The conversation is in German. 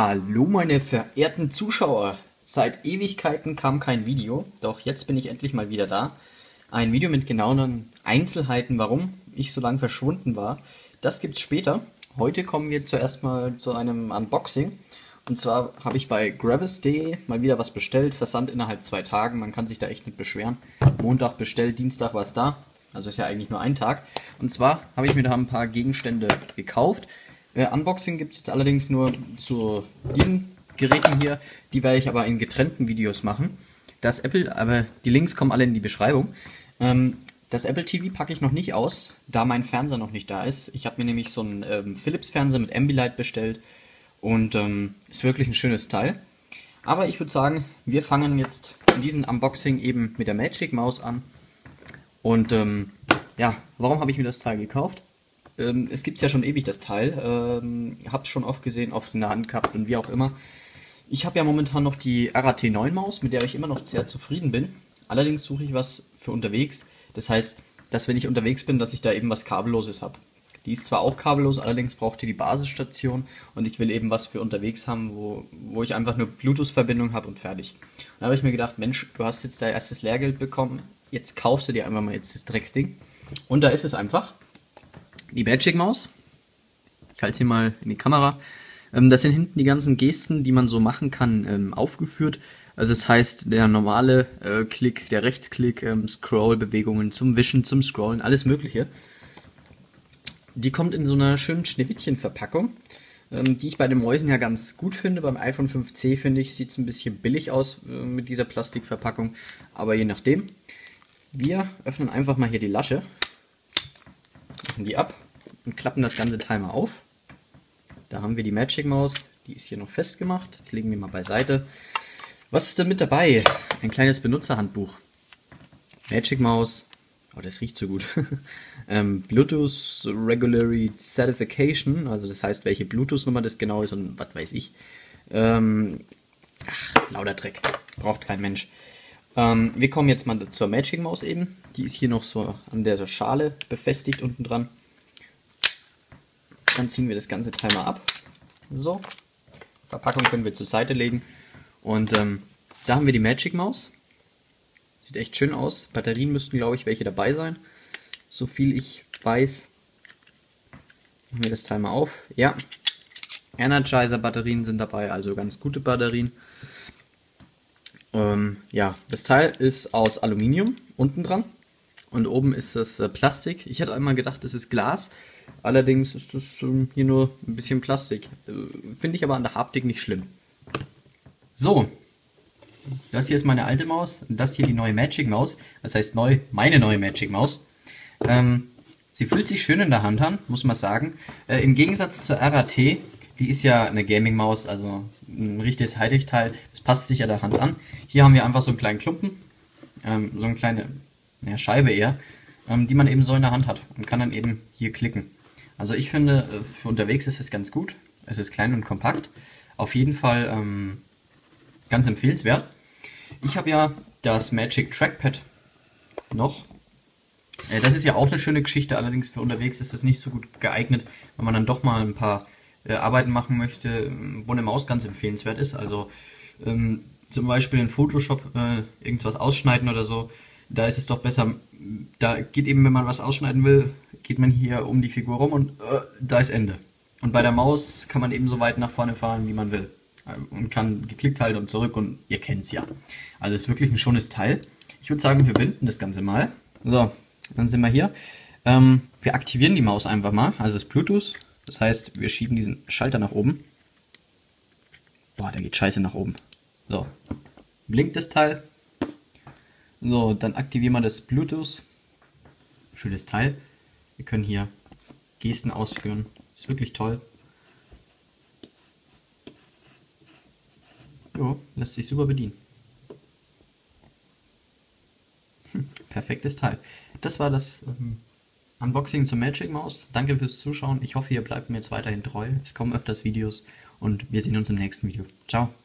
Hallo meine verehrten Zuschauer! Seit Ewigkeiten kam kein Video, doch jetzt bin ich endlich mal wieder da. Ein Video mit genauen Einzelheiten, warum ich so lange verschwunden war, das gibt's später. Heute kommen wir zuerst mal zu einem Unboxing. Und zwar habe ich bei Gravis.de mal wieder was bestellt, Versand innerhalb 2 Tagen, man kann sich da echt nicht beschweren. Montag bestellt, Dienstag war es da, also ist ja eigentlich nur ein Tag. Und zwar habe ich mir da ein paar Gegenstände gekauft. Unboxing gibt es allerdings nur zu diesen Geräten hier, die werde ich aber in getrennten Videos machen. Das Apple, aber die Links kommen alle in die Beschreibung. Das Apple TV packe ich noch nicht aus, da mein Fernseher noch nicht da ist. Ich habe mir nämlich so einen Philips Fernseher mit Ambilight bestellt und ist wirklich ein schönes Teil. Aber ich würde sagen, wir fangen jetzt in diesem Unboxing eben mit der Magic Maus an. Und ja, warum habe ich mir das Teil gekauft? Es gibt ja schon ewig, das Teil. Habt schon oft gesehen, oft in der Hand gehabt und wie auch immer. Ich habe ja momentan noch die RAT9 Maus, mit der ich immer noch sehr zufrieden bin. Allerdings suche ich was für unterwegs. Das heißt, dass wenn ich unterwegs bin, dass ich da eben was Kabelloses habe. Die ist zwar auch kabellos, allerdings braucht die Basisstation und ich will eben was für unterwegs haben, wo ich einfach nur Bluetooth-Verbindung habe und fertig. Da habe ich mir gedacht, Mensch, du hast jetzt dein erstes Lehrgeld bekommen, jetzt kaufst du dir einfach mal jetzt das Drecksding. Und da ist es einfach. Die Magic Maus. Ich halte sie mal in die Kamera. Das sind hinten die ganzen Gesten, die man so machen kann, aufgeführt. Also das heißt, der normale Klick, der Rechtsklick, Scroll-Bewegungen zum Wischen, zum Scrollen, alles mögliche. Die kommt in so einer schönen Schneewittchen-Verpackung, die ich bei den Mäusen ja ganz gut finde. Beim iPhone 5C, finde ich, sieht es ein bisschen billig aus mit dieser Plastikverpackung, aber je nachdem. Wir öffnen einfach mal hier die Lasche, machen die ab und klappen das ganze Teil mal auf. Da haben wir die Magic Maus, die ist hier noch festgemacht. Das legen wir mal beiseite. Was ist denn mit dabei? Ein kleines Benutzerhandbuch. Magic Maus, oh, das riecht so gut. Bluetooth Regulatory Certification, also das heißt, welche Bluetooth-Nummer das genau ist und was weiß ich. Lauter Dreck, braucht kein Mensch. Wir kommen jetzt mal zur Magic Maus eben. Die ist hier noch so an der Schale befestigt unten dran. Dann ziehen wir das ganze Teil mal ab. So, Verpackung können wir zur Seite legen. Und da haben wir die Magic Maus. Sieht echt schön aus. Batterien müssten, glaube ich, welche dabei sein. So viel ich weiß. Machen wir das Teil mal auf. Ja, Energizer-Batterien sind dabei, also ganz gute Batterien. Ja, das Teil ist aus Aluminium unten dran. Und oben ist das Plastik. Ich hatte einmal gedacht, das ist Glas. Allerdings ist das hier nur ein bisschen Plastik. Finde ich aber an der Haptik nicht schlimm. So, das hier ist meine alte Maus. Und das hier die neue Magic Maus. Das heißt neu, meine neue Magic Maus. Sie fühlt sich schön in der Hand an, muss man sagen. Im Gegensatz zur RAT, die ist ja eine Gaming-Maus, also ein richtiges Hightech-Teil. Das passt sich ja der Hand an. Hier haben wir einfach so einen kleinen Klumpen, so eine kleine Scheibe eher, die man eben so in der Hand hat und kann dann eben hier klicken. Also ich finde, für unterwegs ist es ganz gut. Es ist klein und kompakt. Auf jeden Fall ganz empfehlenswert. Ich habe ja das Magic Trackpad noch. Das ist ja auch eine schöne Geschichte, allerdings für unterwegs ist das nicht so gut geeignet, wenn man dann doch mal ein paar Arbeiten machen möchte, wo eine Maus ganz empfehlenswert ist. Also zum Beispiel in Photoshop irgendwas ausschneiden oder so. Da ist es doch besser, da geht eben, wenn man was ausschneiden will, geht man hier um die Figur rum und da ist Ende. Und bei der Maus kann man eben so weit nach vorne fahren, wie man will. Und kann geklickt halten und zurück und ihr kennt es ja. Also es ist wirklich ein schönes Teil. Ich würde sagen, wir binden das Ganze mal. So, dann sind wir hier. Wir aktivieren die Maus einfach mal, also das Bluetooth. Das heißt, wir schieben diesen Schalter nach oben. Boah, der geht scheiße nach oben. So, blinkt das Teil. So, dann aktivieren wir das Bluetooth. Schönes Teil. Wir können hier Gesten ausführen. Ist wirklich toll. Jo, lässt sich super bedienen. Perfektes Teil. Das war das Unboxing zur Magic Maus. Danke fürs Zuschauen. Ich hoffe, ihr bleibt mir jetzt weiterhin treu. Es kommen öfters Videos und wir sehen uns im nächsten Video. Ciao.